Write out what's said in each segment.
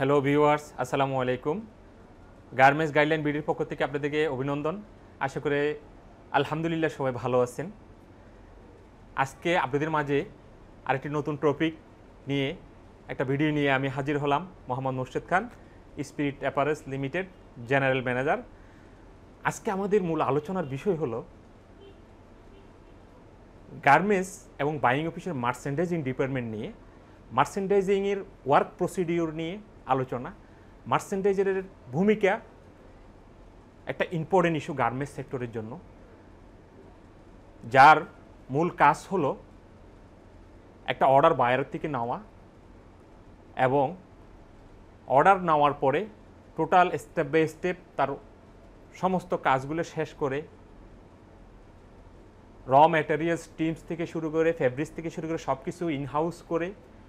Hello viewers, আসসালামু আলাইকুম। Garments guideline বিডির পক্ষ থেকে আপনাদেরকে অভিনন্দন। আশা করে আলহামদুলিল্লাহ সবাই ভালো আছেন। আজকে আপনাদের মাঝে আরেকটি নতুন টপিক নিয়ে একটা ভিডিও নিয়ে আমি হাজির হলাম। Mohammad Murshed Khan, spirit apparels limited general manager. আজকে আমাদের মূল আলোচনার বিষয় হলো গার্মেন্টস এবং বাইং অফিসের মার্চেন্ডাইজিং ডিপার্টমেন্ট নিয়ে, মার্চেন্ডাইজিংয়ের ওয়ার্ক প্রসিডিওর নিয়ে আলোচনা। মার্চেন্ডাইজারের ভূমিকা একটা ইম্পর্টেন্ট ইস্যু গার্মেন্টস সেক্টরের জন্য, যার মূল কাজ হলো একটা অর্ডার বায়ারের থেকে নেওয়া এবং অর্ডার নেওয়ার পরে টোটাল স্টেপ বাই স্টেপ তার সমস্ত কাজগুলো শেষ করে র ম্যাটেরিয়ালস টিমস থেকে শুরু করে ফেব্রিক্স থেকে শুরু করে সব কিছু ইনহাউস করে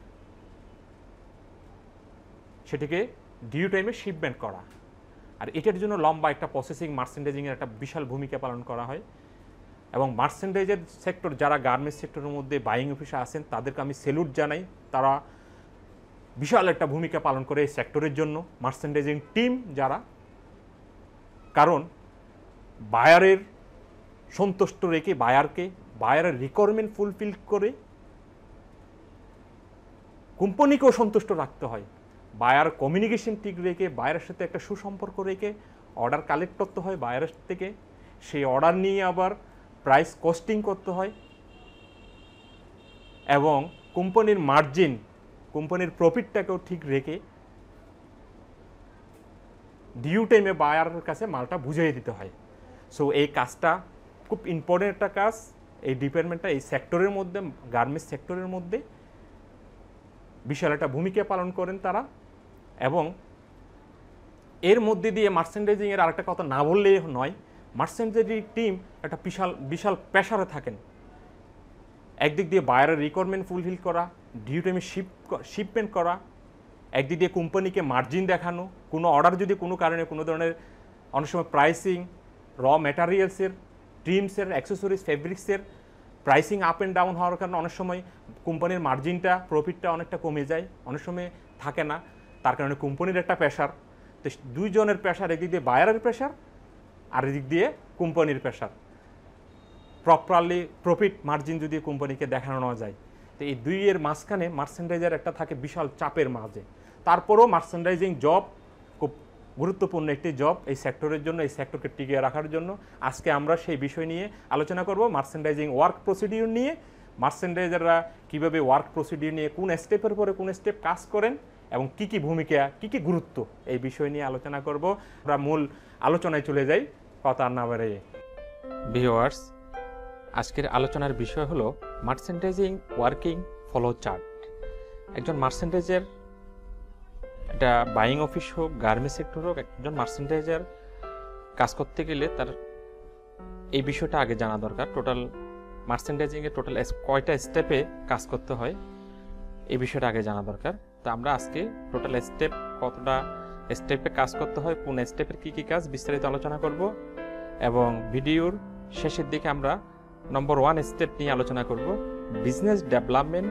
সেটিকে ডিউ টাইমে শিপমেন্ট করা। আর এটার জন্য লম্বা একটা প্রসেসিং মার্চেন্ডাইজিংয়ের একটা বিশাল ভূমিকা পালন করা হয়। এবং মার্চেন্ডাইজের সেক্টর যারা গার্মেন্টস সেক্টরের মধ্যে বাইং অফিসে আছেন তাদেরকে আমি স্যালুট জানাই। তারা বিশাল একটা ভূমিকা পালন করে এই সেক্টরের জন্য, মার্চেন্ডাইজিং টিম যারা। কারণ বায়ারের সন্তুষ্ট রেখে বায়ারের রিকোয়ারমেন্ট ফুলফিল করে কোম্পানিকেও সন্তুষ্ট রাখতে হয়। বায়ার কমিউনিকেশন ঠিক রেখে বায়ারের সাথে একটা সুসম্পর্ক রেখে অর্ডার কালেক্ট করতে হয় বায়ারের থেকে, সেই অর্ডার নিয়ে আবার প্রাইস কস্টিং করতে হয় এবং কোম্পানির মার্জিন, কোম্পানির প্রফিটটাকেও ঠিক রেখে ডিউ টাইমে বায়ারের কাছে মালটা বুঝিয়ে দিতে হয়। সো এই কাজটা খুব ইম্পর্টেন্ট একটা কাজ। এই ডিপার্টমেন্টটা এই সেক্টরের মধ্যে, গার্মেন্টস সেক্টরের মধ্যে বিশাল একটা ভূমিকা পালন করেন তারা। এবং এর মধ্যে দিয়ে মার্চেন্ডাইজিংয়ের আরেকটা কথা না বললেই নয়, মার্চেন্ডাইজিং টিম একটা বিশাল প্রেশারে থাকেন। একদিক দিয়ে বায়ারের রিকোয়ারমেন্ট ফুলফিল করা, ডিউ টাইমে শিপমেন্ট করা, একদিক দিয়ে কোম্পানিকে মার্জিন দেখানো। কোনো অর্ডার যদি কোনো কারণে কোনো ধরনের অনেক সময় প্রাইসিং, র ম্যাটেরিয়ালসের, ট্রিমসের, অ্যাক্সেসরিজ, ফেব্রিক্সের প্রাইসিং আপ অ্যান্ড ডাউন হওয়ার কারণে অনেক সময় কোম্পানির মার্জিনটা, প্রফিটটা অনেকটা কমে যায়, অনেক সময় থাকে না। তার কারণে কোম্পানির একটা প্রেশার। তো দুইজনের প্রেশার, একদিক দিয়ে বায়ারের প্রেশার আর এদিক দিয়ে কোম্পানির প্রেশার। প্রপারলি প্রফিট মার্জিন যদি কোম্পানিকে দেখানো না যায়, তো এই দুইয়ের মাঝখানে মার্চেন্ডাইজার একটা থাকে বিশাল চাপের মাঝে। তারপরেও মার্চেন্ডাইজিং জব খুব গুরুত্বপূর্ণ একটি জব এই সেক্টরের জন্য, এই সেক্টরকে টিকিয়ে রাখার জন্য। আজকে আমরা সেই বিষয় নিয়ে আলোচনা করব, মার্চেন্ডাইজিং ওয়ার্ক প্রসিডিউর নিয়ে। মার্চেন্ডাইজাররা কীভাবে ওয়ার্ক প্রসিডিউর নিয়ে কোন স্টেপের পরে কোন স্টেপ কাজ করেন এবং কী কী ভূমিকা, কী কী গুরুত্ব, এই বিষয় নিয়ে আলোচনা করব। আমরা মূল আলোচনায় চলে যাই, কথা না বাড়িয়ে। ভিউয়ার্স, আজকের আলোচনার বিষয় হলো মার্চেন্ডাইজিং ওয়ার্কিং ফলো চার্ট। একজন মার্চেন্ডাইজার, এটা বাইং অফিস হোক, গার্মেন্টস সেক্টর হোক, একজন মার্চেন্ডাইজার কাজ করতে গেলে তার এই বিষয়টা আগে জানা দরকার। টোটাল মার্চেন্ডাইজিংয়ে টোটাল কয়টা স্টেপে কাজ করতে হয় এই বিষয়টা আগে জানা দরকার। তো আমরা আজকে টোটাল স্টেপ, কতটা স্টেপে কাজ করতে হয়, কোন স্টেপের কী কী কাজ বিস্তারিত আলোচনা করব। এবং ভিডিওর শেষের দিকে আমরা নম্বর 1 স্টেপ নিয়ে আলোচনা করব, business development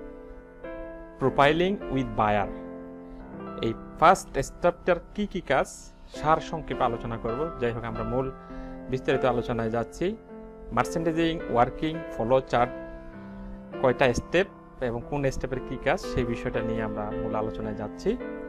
profiling with buyer. এই ফার্স্ট স্টেপটার কী কী কাজ সার সংক্ষেপে আলোচনা করব। যাই হোক, আমরা মূল বিস্তারিত আলোচনায় যাচ্ছি। মার্চেন্ডাইজিং ওয়ার্কিং ফলো চার্ট কয়টা স্টেপ এবং কোন স্টেপের কী কাজ, সেই বিষয়টা নিয়ে আমরা মূল আলোচনায় যাচ্ছি।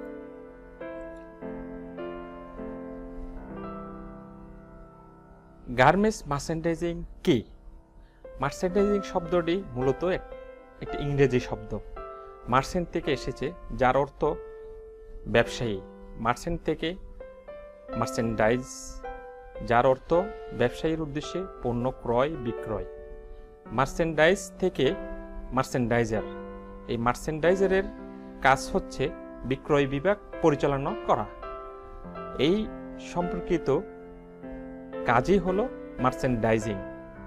গার্মেন্টস মার্চেন্ডাইজিং কি? মার্চেন্ডাইজিং শব্দটি মূলত একটি ইংরেজি শব্দ, মার্চেন্ট থেকে এসেছে, যার অর্থ ব্যবসায়ী। মার্চেন্ট থেকে মার্চেন্ডাইজ, যার অর্থ ব্যবসায়ীর উদ্দেশ্যে পণ্য ক্রয় বিক্রয়। মার্চেন্ডাইজ থেকে মার্চেন্ডাইজার। এই মার্চেন্ডাইজারের কাজ হচ্ছে বিক্রয় বিভাগ পরিচালনা করা। এই সম্পর্কিত কাজই হলো মার্চেন্ডাইজিং।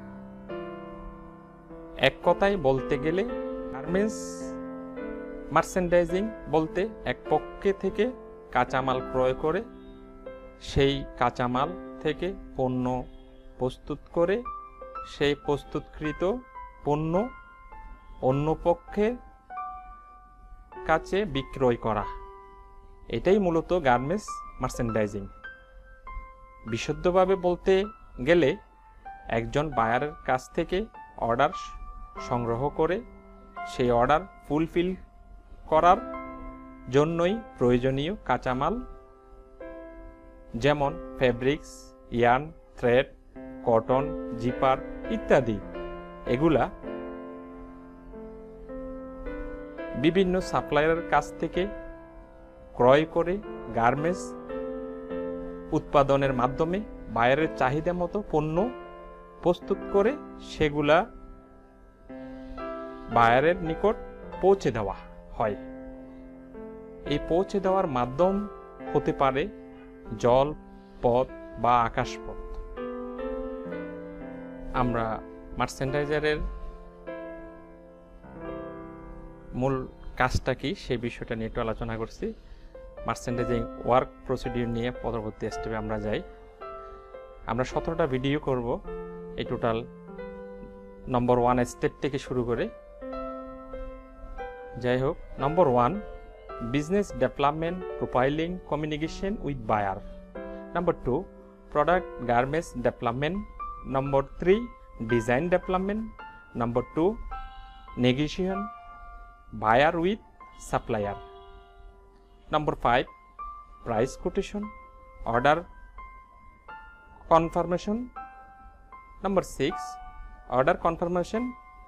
এক কথায় বলতে গেলে গার্মেন্টস মার্চেন্ডাইজিং বলতে এক পক্ষে থেকে কাঁচামাল ক্রয় করে সেই কাঁচামাল থেকে পণ্য প্রস্তুত করে সেই প্রস্তুতকৃত পণ্য অন্য পক্ষের কাছে বিক্রয় করা। এটাই মূলত গার্মেন্টস মার্চেন্ডাইজিং। বিশুদ্ধভাবে বলতে গেলে একজন বায়ারের কাছ থেকে অর্ডার সংগ্রহ করে সেই অর্ডার ফুলফিল করার জন্যই প্রয়োজনীয় কাঁচামাল যেমন fabrics, yarn, thread, cotton, zipper ইত্যাদি এগুলা বিভিন্ন সাপ্লায়ারের কাছ থেকে ক্রয় করে গার্মেন্টস উৎপাদনের মাধ্যমে বায়ারের চাহিদা মতো পণ্য প্রস্তুত করে সেগুলা বায়ারের নিকট পৌঁছে দেওয়া হয়। এই পৌঁছে দেওয়ার মাধ্যম হতে পারে জল পথ বা আকাশপথ। আমরা মার্চেন্ডাইজারের মূল কাজটা কি সেই বিষয়টা নিয়ে একটু আলোচনা করছি। মার্চেন্ডাইজিং ওয়ার্ক প্রসিডিউর নিয়ে পরবর্তী স্টেপে আমরা যাই। আমরা 17টা ভিডিও করব এই টোটাল নম্বর 1 স্টেপ থেকে শুরু করে। যাই হোক, number 1 business development profiling communication with buyer. Number 2 product garments development. Number 3 design development. Number 2 negotiation buyer with supplier. Number 5 price quotation, order confirmation. Number 6 order confirmation,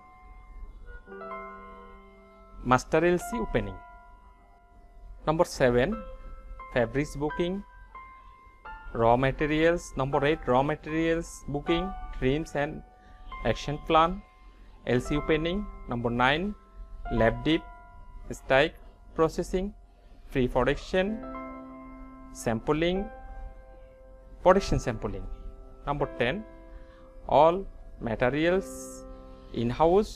master LC opening. Number 7 fabrics booking, raw materials. Number 8 raw materials booking, trims and action plan, LC opening. Number 9 lab dip, stike processing, pre-production sampling, production sampling. Number 10 all materials in-house,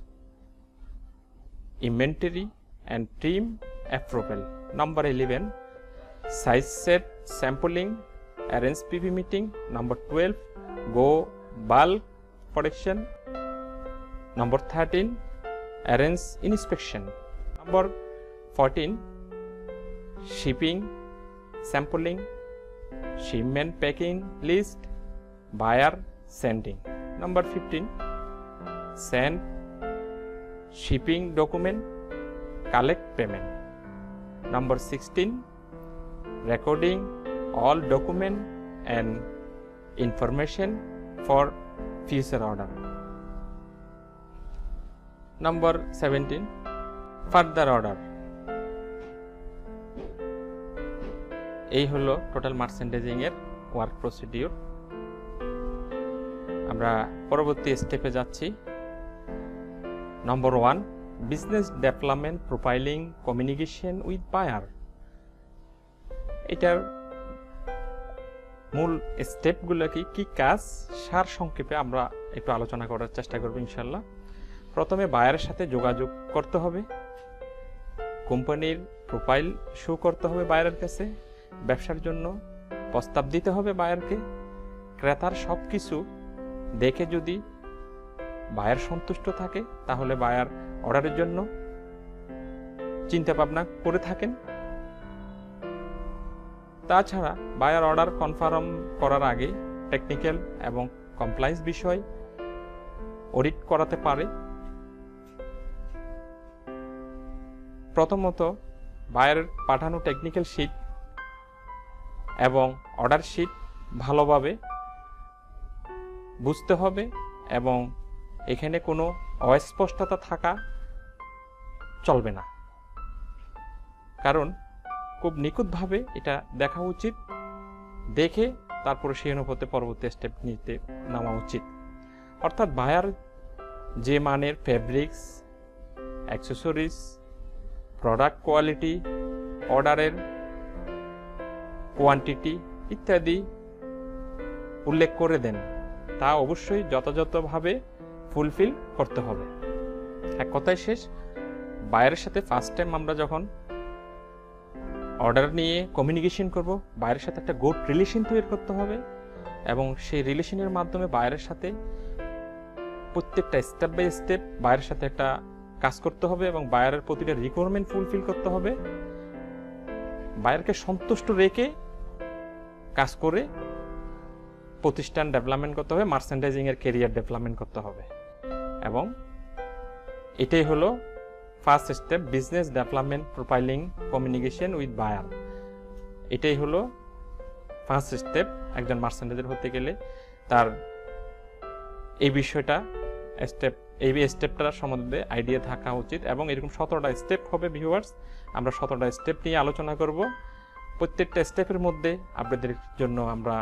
inventory and team approval. Number 11 size set sampling, arrange PV meeting. Number 12 go bulk production. Number 13 arrange inspection. Number 14 shipping, sampling, shipment packing list, buyer sending. Number 15 send shipping document, collect payment. Number 16 recording all document and information for future order. Number 17 further order. এই হলো total merchandising এর work procedure. আমরা পরবর্তী স্টেপে যাচ্ছি। Number 1 business development profiling communication with buyer. এটার মূল স্টেপগুলো কি কাজ সার সংক্ষেপে আমরা একটু আলোচনা করার চেষ্টা করব ইনশাল্লাহ। প্রথমে বায়ারের সাথে যোগাযোগ করতে হবে, কোম্পানির প্রোফাইল শো করতে হবে বায়ারের কাছে, ব্যবসার জন্য প্রস্তাব দিতে হবে বায়ারকে। ক্রেতার সব কিছু দেখে যদি বায়ার সন্তুষ্ট থাকে তাহলে বায়ার অর্ডারের জন্য চিন্তা ভাবনা করে থাকেন। তাছাড়া বায়ার অর্ডার কনফার্ম করার আগে টেকনিক্যাল এবং কমপ্লায়েন্স বিষয় অডিট করাতে পারে। প্রথমত বায়ারের পাঠানো টেকনিক্যাল শিট এবং অর্ডার শিট ভালোভাবে বুঝতে হবে এবং এখানে কোনো অস্পষ্টতা থাকা চলবে না, কারণ খুব নিখুঁতভাবে এটা দেখা উচিত। দেখে তারপরে সেই অনুপাতে পরবর্তী স্টেপ নিতে নেওয়া উচিত। অর্থাৎ বায়ার যে মানের ফেব্রিক্স, অ্যাক্সেসরিজ, প্রোডাক্ট কোয়ালিটি, অর্ডারের কোয়ান্টিটি ইত্যাদি উল্লেখ করে দেন তা অবশ্যই যথাযথভাবে ফুলফিল করতে হবে। এক কথায় শেষ, বায়ারের সাথে ফার্স্ট টাইম আমরা যখন অর্ডার নিয়ে কমিউনিকেশন করব, বায়ারের সাথে একটা গুড রিলেশন তৈরি করতে হবে এবং সেই রিলেশনের মাধ্যমে বায়ারের সাথে প্রত্যেকটা স্টেপ বাই স্টেপ বায়ারের সাথে একটা কাজ করতে হবে এবং বায়ারের প্রতিটা রিকোয়ারমেন্ট ফুলফিল করতে হবে। বায়ারকে সন্তুষ্ট রেখে কাজ করে প্রতিষ্ঠান ডেভেলপমেন্ট করতে হবে, মার্চেন্ডাইজিংয়ের ক্যারিয়ার ডেভেলপমেন্ট করতে হবে। এবং এটাই হলো first step, business development profiling communication with buyer. এটাই হলো ফার্স্ট স্টেপ একজন মার্চেন্ডাইজার হতে গেলে। তার এই বিষয়টা এই স্টেপটার সম্বন্ধে আইডিয়া থাকা উচিত। এবং এরকম 17টা স্টেপ হবে ভিউয়ার্স, আমরা 17টা স্টেপ নিয়ে আলোচনা করব। প্রত্যেকটা স্টেপের মধ্যে আপনাদের জন্য আমরা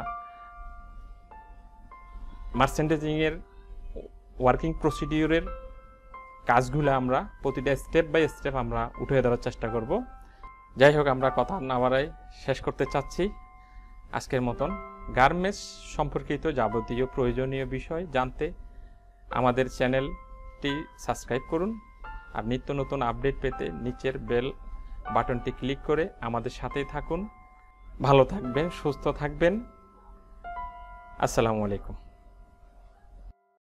মার্চেন্ডাইজিংয়ের ওয়ার্কিং প্রসিডিউরের কাজগুলো আমরা প্রতিটা স্টেপ বাই স্টেপ আমরা উঠে ধরার চেষ্টা করব। যাই হোক, আমরা কথা না বাড়াই শেষ করতে চাচ্ছি আজকের মতন। গার্মেন্টস সম্পর্কিত যাবতীয় প্রয়োজনীয় বিষয় জানতে আমাদের চ্যানেলটি সাবস্ক্রাইব করুন। আর নিত্য নতুন আপডেট পেতে নিচের বেল বাটনটি ক্লিক করে আমাদের সাথেই থাকুন। ভালো থাকবেন, সুস্থ থাকবেন। আসসালামু আলাইকুম।